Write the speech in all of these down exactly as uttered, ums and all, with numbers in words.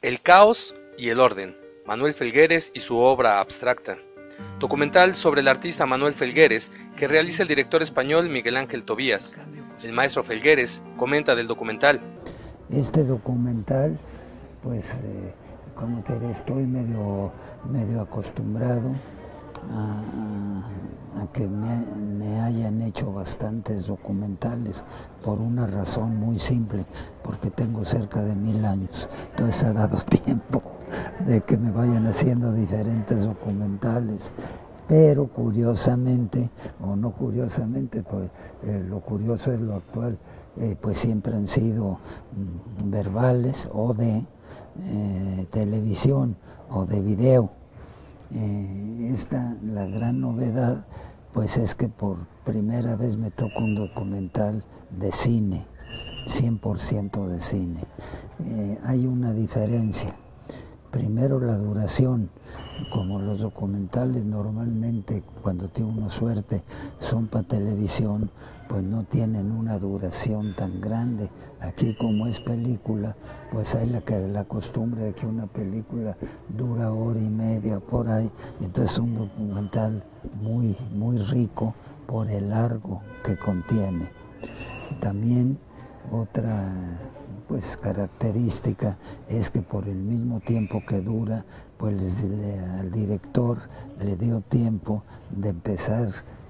El caos y el orden, Manuel Felgueres y su obra abstracta. Documental sobre el artista Manuel Felgueres que realiza el director español Miguel Ángel Tobías. El maestro Felgueres comenta del documental. Este documental, pues, eh, como te diré, estoy medio, medio acostumbrado a, a que me, me hayan hecho bastantes documentales por una razón muy simple, porque tengo cerca de mil años, entonces ha dado tiempo de que me vayan haciendo diferentes documentales. Pero curiosamente, o no curiosamente, pues, eh, lo curioso es lo actual, eh, pues siempre han sido mm, verbales o de eh, televisión o de video. Eh, esta, la gran novedad, pues es que por primera vez me toca un documental de cine, cien por ciento de cine. Eh, hay una diferencia. Primero, la duración. Como los documentales normalmente, cuando tiene uno suerte, son para televisión, pues no tienen una duración tan grande. Aquí, como es película, pues hay la, la costumbre de que una película dura hora y media por ahí. Entonces, un documental muy, muy rico por el largo que contiene. También otra pues característica es que por el mismo tiempo que dura, pues le, al director le dio tiempo de empezar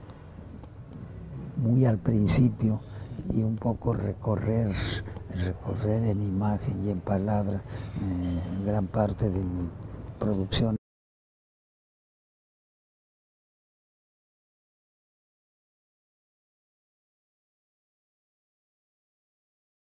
muy al principio y un poco recorrer, recorrer en imagen y en palabra eh, gran parte de mi producción.